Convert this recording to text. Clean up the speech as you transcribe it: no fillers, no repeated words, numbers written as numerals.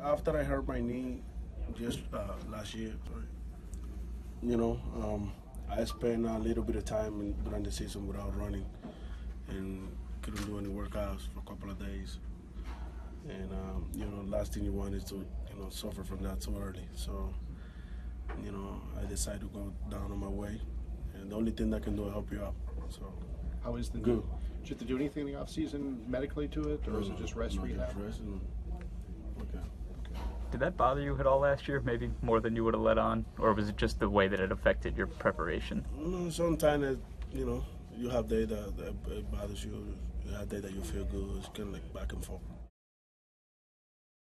after I hurt my knee just last year, I spent a little bit of time during the season without running and couldn't do any workouts for a couple of days. And last thing you want is to suffer from that too early. So I decided to go down on my way, and the only thing that can do is help you out. So how is the good? Did you have to do anything in the off season medically to it, or is it just rest rehab? Just rest okay. Did that bother you at all last year? Maybe more than you would have let on, or was it just the way that it affected your preparation? No, sometimes you have days that it bothers you. You have days that you feel good. It's kind of like back and forth.